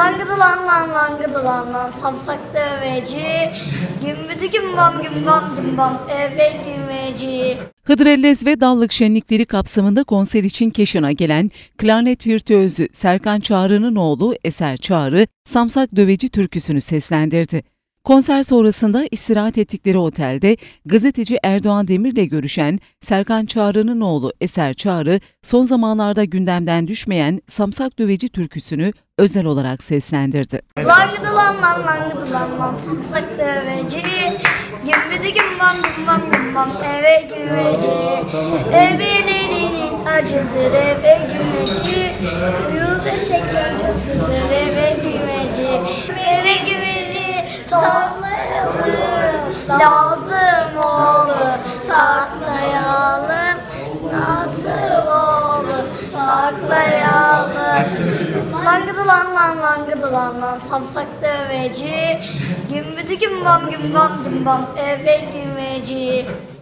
Langıdı lan samsak döveci. Gümbüdü gümbam eve girmeci. Hıdrellez ve Dallık şenlikleri kapsamında konser için Keşan'a gelen klarnet virtüözü Serkan Çağrı'nın oğlu Eser Çağrı, Samsak Döveci türküsünü seslendirdi. Konser sonrasında istirahat ettikleri otelde gazeteci Erdoğan Demir'le görüşen Serkan Çağrı'nın oğlu Eser Çağrı, son zamanlarda gündemden düşmeyen Samsak Döveci türküsünü özel olarak seslendirdi. Langıdı lan samsak döveci. Gümbüdü gümbam eve girmeci. Evelerinin acıdır eve girmeci. Uyuz eşek yoncasıdır eve girmeci. Eve girmeci sallayalım, lazım olur saklayalım. Nasıl olur saklayalım. Langıdı lan samsak döveci. Gümbüdü gümbam eve girmeci.